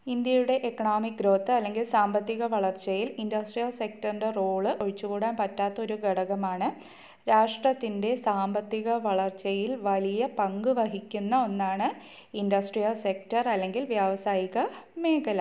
ഇന്ത്യയുടെ economic growth അല്ലെങ്കിൽ സാമ്പത്തിക വളർച്ചയിൽ ഇൻഡസ്ട്രിയൽ സെക്ടറിൻ്റെ റോള് ഒഴിച്ചുകൂടാൻ പറ്റാത്ത ഒരു ഘടകമാണ്. രാഷ്ട്രത്തിൻ്റെ സാമ്പത്തിക വളർച്ചയിൽ വലിയ പങ്ക് വഹിക്കുന്ന ഒന്നാണ് ഇൻഡസ്ട്രിയൽ സെക്ടർ അല്ലെങ്കിൽ വ്യാവസായിക മേഖല.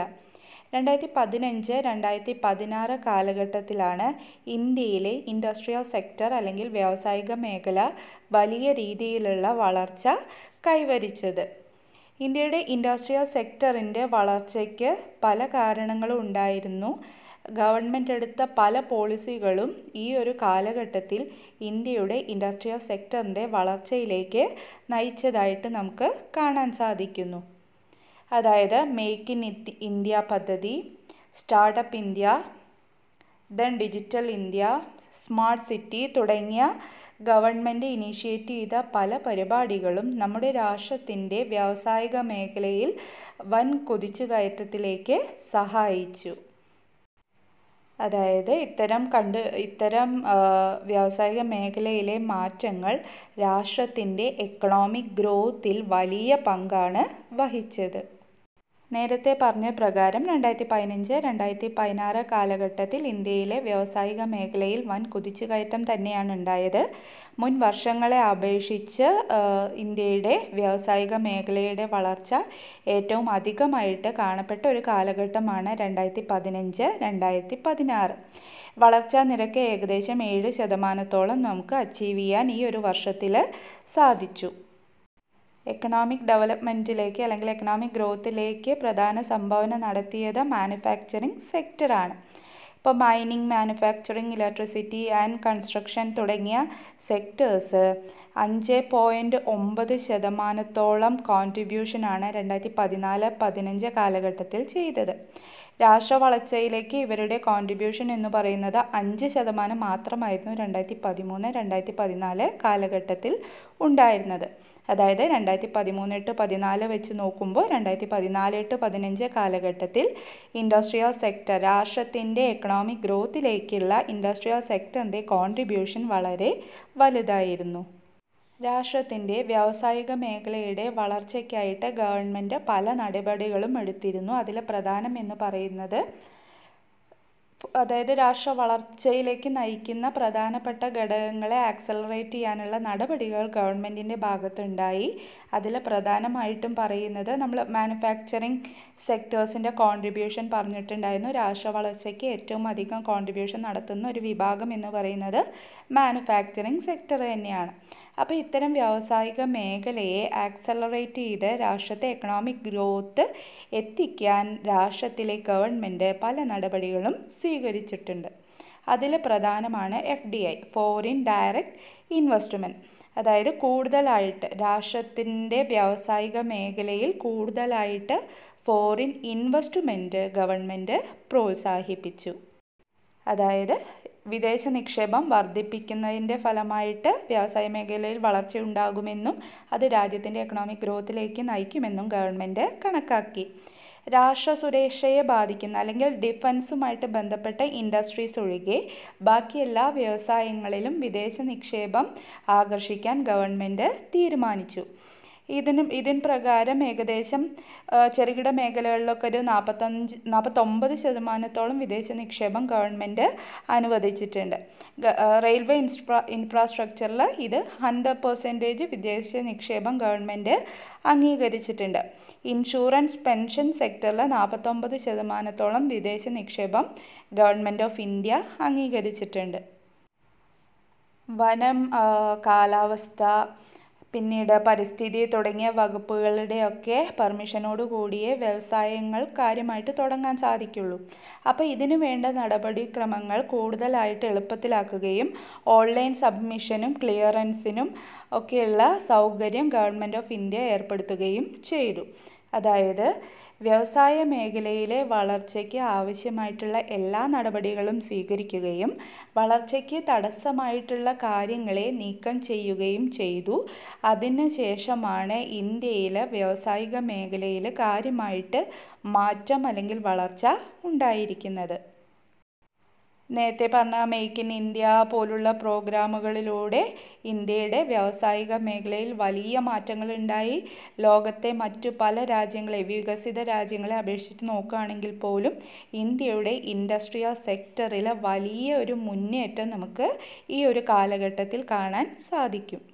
2015-2016 കാലഘട്ടത്തിലാണ് ഇന്ത്യയിലെ ഇൻഡസ്ട്രിയൽ സെക്ടർ അല്ലെങ്കിൽ വ്യാവസായിക മേഖല വലിയ രീതിയിലുള്ള വളർച്ച കൈവരിച്ചത്. ഇന്ത്യയുടെ ഇൻഡസ്ട്രിയൽ സെക്ടറിൻ്റെ വളർച്ചയ്ക്ക് പല കാരണങ്ങളും ഉണ്ടായിരുന്നു. ഗവൺമെൻറ് എടുത്ത പല പോളിസികളും ഈ ഒരു കാലഘട്ടത്തിൽ ഇന്ത്യയുടെ ഇൻഡസ്ട്രിയൽ സെക്ടറിൻ്റെ വളർച്ചയിലേക്ക് നയിച്ചതായിട്ട് നമുക്ക് കാണാൻ സാധിക്കുന്നു. അതായത് മേക്ക് ഇൻ ഇന്ത്യ പദ്ധതി, startup India, then digital India, smart city തുടങ്ങിയ ഗവൺമെൻറ് ഇനീഷ്യേറ്റ് ചെയ്ത പല പരിപാടികളും നമ്മുടെ രാഷ്ട്രത്തിൻ്റെ വ്യാവസായിക മേഖലയിൽ വൻ കുതിച്ചുകയറ്റത്തിലേക്ക് സഹായിച്ചു. അതായത് ഇത്തരം വ്യാവസായിക മേഖലയിലെ മാറ്റങ്ങൾ രാഷ്ട്രത്തിൻ്റെ എക്കണോമിക് ഗ്രോത്തിൽ വലിയ പങ്കാണ് വഹിച്ചത്. നേരത്തെ പറഞ്ഞ പ്രകാരം 2015-2016 കാലഘട്ടത്തിൽ ഇന്ത്യയിലെ വ്യാവസായിക മേഖലയിൽ വൻ കുതിച്ചുകയറ്റം തന്നെയാണ് ഉണ്ടായത്. മുൻ വർഷങ്ങളെ അപേക്ഷിച്ച് ഇന്ത്യയുടെ വ്യാവസായിക മേഖലയുടെ വളർച്ച ഏറ്റവും അധികമായിട്ട് കാണപ്പെട്ട ഒരു കാലഘട്ടമാണ് 2015-2016. വളർച്ചാ നിരക്ക് ഏകദേശം 7% നമുക്ക് അച്ചീവ് ചെയ്യാൻ ഈ ഒരു വർഷത്തിൽ സാധിച്ചു. എക്കണോമിക് ഡെവലപ്മെൻറ്റിലേക്ക് അല്ലെങ്കിൽ എക്കണോമിക് ഗ്രോത്തിലേക്ക് പ്രധാന സംഭാവന നടത്തിയത് മാനുഫാക്ചറിങ് സെക്ടറാണ്. ഇപ്പോൾ mining, manufacturing, electricity and construction തുടങ്ങിയ സെക്ടേഴ്സ് 5.9% കോൺട്രിബ്യൂഷനാണ് 2014-15 കാലഘട്ടത്തിൽ ചെയ്തത്. രാഷ്ട്ര വളർച്ചയിലേക്ക് ഇവരുടെ കോൺട്രിബ്യൂഷൻ എന്ന് പറയുന്നത് 5% മാത്രമായിരുന്നു 2013-2014 കാലഘട്ടത്തിൽ ഉണ്ടായിരുന്നത്. അതായത് 2013-14 വെച്ച് നോക്കുമ്പോൾ 2014-15 കാലഘട്ടത്തിൽ ഇൻഡസ്ട്രിയൽ സെക്ടർ, രാഷ്ട്രത്തിൻ്റെ എക്കണോമിക് ഗ്രോത്തിലേക്കുള്ള ഇൻഡസ്ട്രിയൽ സെക്ടറിൻ്റെ കോൺട്രിബ്യൂഷൻ വളരെ വലുതായിരുന്നു. രാഷ്ട്രത്തിൻ്റെ വ്യാവസായിക മേഖലയുടെ വളർച്ചയ്ക്കായിട്ട് ഗവൺമെൻറ് പല നടപടികളും എടുത്തിരുന്നു. അതിൽ പ്രധാനം എന്ന് പറയുന്നത് അതായത് രാഷ്ട്ര വളർച്ചയിലേക്ക് നയിക്കുന്ന പ്രധാനപ്പെട്ട ഘടകങ്ങളെ ആക്സലറേറ്റ് ചെയ്യാനുള്ള നടപടികൾ ഗവൺമെൻറ്റിൻ്റെ ഭാഗത്തുണ്ടായി. അതിൽ പ്രധാനമായിട്ടും പറയുന്നത് നമ്മൾ മാനുഫാക്ചറിങ് സെക്ടേഴ്സിൻ്റെ കോൺട്രിബ്യൂഷൻ പറഞ്ഞിട്ടുണ്ടായിരുന്നു. രാഷ്ട്ര വളർച്ചയ്ക്ക് ഏറ്റവും അധികം കോൺട്രിബ്യൂഷൻ നടത്തുന്ന ഒരു വിഭാഗം എന്ന് പറയുന്നത് മാനുഫാക്ചറിങ് സെക്ടർ തന്നെയാണ്. അപ്പോൾ ഇത്തരം വ്യാവസായിക മേഖലയെ ആക്സലറേറ്റ് ചെയ്ത് രാഷ്ട്രത്തെ എക്കണോമിക് ഗ്രോത്ത് എത്തിക്കാൻ രാഷ്ട്രത്തിലെ ഗവൺമെൻറ് പല നടപടികളും സ്വീകരിച്ചിട്ടുണ്ട്. അതിൽ പ്രധാനമാണ് FDI, ഫോറിൻ ഡയറക്റ്റ് ഇൻവെസ്റ്റ്മെൻറ്റ്. അതായത് കൂടുതലായിട്ട് രാഷ്ട്രത്തിൻ്റെ വ്യാവസായിക മേഖലയിൽ കൂടുതലായിട്ട് ഫോറിൻ ഇൻവെസ്റ്റ്മെൻറ്റ് ഗവൺമെൻറ് പ്രോത്സാഹിപ്പിച്ചു. അതായത് വിദേശ നിക്ഷേപം വർദ്ധിപ്പിക്കുന്നതിൻ്റെ ഫലമായിട്ട് വ്യവസായ മേഖലയിൽ വളർച്ചയുണ്ടാകുമെന്നും അത് രാജ്യത്തിൻ്റെ എക്കണോമിക് ഗ്രോത്തിലേക്ക് നയിക്കുമെന്നും ഗവൺമെൻറ് കണക്കാക്കി. രാഷ്ട്ര സുരക്ഷയെ ബാധിക്കുന്ന അല്ലെങ്കിൽ ഡിഫൻസുമായിട്ട് ബന്ധപ്പെട്ട ഇൻഡസ്ട്രീസ് ഒഴികെ ബാക്കി എല്ലാ വ്യവസായങ്ങളിലും വിദേശ നിക്ഷേപം ആകർഷിക്കാൻ ഗവൺമെൻറ് തീരുമാനിച്ചു. ഇതിൻ പ്രകാരം ഏകദേശം ചെറുകിട മേഖലകളിലൊക്കെ ഒരു 49% വിദേശ നിക്ഷേപം ഗവൺമെൻറ് അനുവദിച്ചിട്ടുണ്ട്. റെയിൽവേ ഇൻഫ്രാസ്ട്രക്ചറിൽ ഇത് 100% വിദേശ നിക്ഷേപം ഗവൺമെൻറ് അംഗീകരിച്ചിട്ടുണ്ട്. ഇൻഷുറൻസ്, പെൻഷൻ സെക്ടറിൽ 49% വിദേശ നിക്ഷേപം ഗവൺമെൻറ് ഓഫ് ഇന്ത്യ അംഗീകരിച്ചിട്ടുണ്ട്. വനം, കാലാവസ്ഥ, പിന്നീട് പരിസ്ഥിതി തുടങ്ങിയ വകുപ്പുകളുടെയൊക്കെ പെർമിഷനോട് കൂടിയേ വ്യവസായങ്ങൾ കാര്യമായിട്ട് തുടങ്ങാൻ സാധിക്കുള്ളൂ. അപ്പോൾ ഇതിനു വേണ്ട നടപടിക്രമങ്ങൾ കൂടുതലായിട്ട് എളുപ്പത്തിലാക്കുകയും ഓൺലൈൻ സബ്മിഷനും ക്ലിയറൻസിനും ഒക്കെയുള്ള സൗകര്യം ഗവൺമെൻറ് ഓഫ് ഇന്ത്യ ഏർപ്പെടുത്തുകയും ചെയ്തു. അതായത് വ്യവസായ മേഖലയിലെ വളർച്ചയ്ക്ക് ആവശ്യമായിട്ടുള്ള എല്ലാ നടപടികളും സ്വീകരിക്കുകയും വളർച്ചയ്ക്ക് തടസ്സമായിട്ടുള്ള കാര്യങ്ങളെ നീക്കം ചെയ്യുകയും ചെയ്തു. അതിനുശേഷമാണ് ഇന്ത്യയിൽ വ്യാവസായിക മേഖലയിൽ കാര്യമായിട്ട് മാറ്റം അല്ലെങ്കിൽ വളർച്ച ഉണ്ടായിരിക്കുന്നത്. നേരത്തെ പറഞ്ഞ മേക്ക് ഇൻ ഇന്ത്യ പോലുള്ള പ്രോഗ്രാമുകളിലൂടെ ഇന്ത്യയുടെ വ്യാവസായിക മേഖലയിൽ വലിയ മാറ്റങ്ങൾ ഉണ്ടായി. ലോകത്തെ മറ്റു പല രാജ്യങ്ങളെ, വികസിത രാജ്യങ്ങളെ അപേക്ഷിച്ച് നോക്കുകയാണെങ്കിൽ പോലും ഇന്ത്യയുടെ ഇൻഡസ്ട്രിയൽ സെക്ടറിൽ വലിയ ഒരു മുന്നേറ്റം നമുക്ക് ഈ ഒരു കാലഘട്ടത്തിൽ കാണാൻ സാധിക്കും.